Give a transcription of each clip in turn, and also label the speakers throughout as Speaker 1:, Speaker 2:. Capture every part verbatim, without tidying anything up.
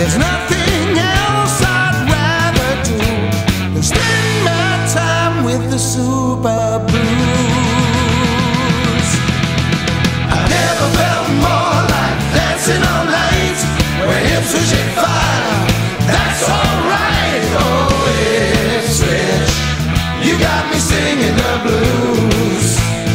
Speaker 1: There's nothing else I'd rather do than spend my time with the super blues. I never felt more like dancing all night when Ipswich fire. That's alright, oh Ipswich, you got me singing the blues.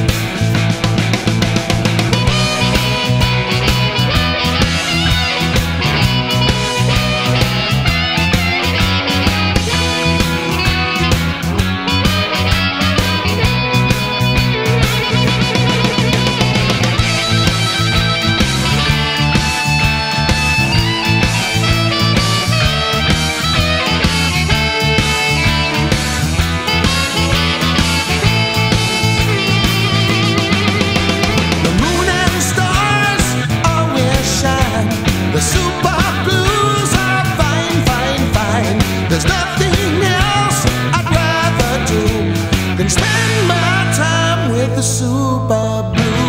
Speaker 1: The super blues are fine, fine, fine. There's nothing else I'd rather do than spend my time with the super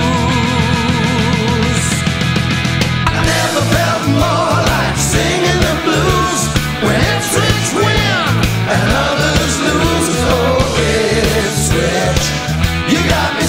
Speaker 1: blues. I never felt more like singing the blues when Ipswich win and others lose. Oh, Ipswich, you got me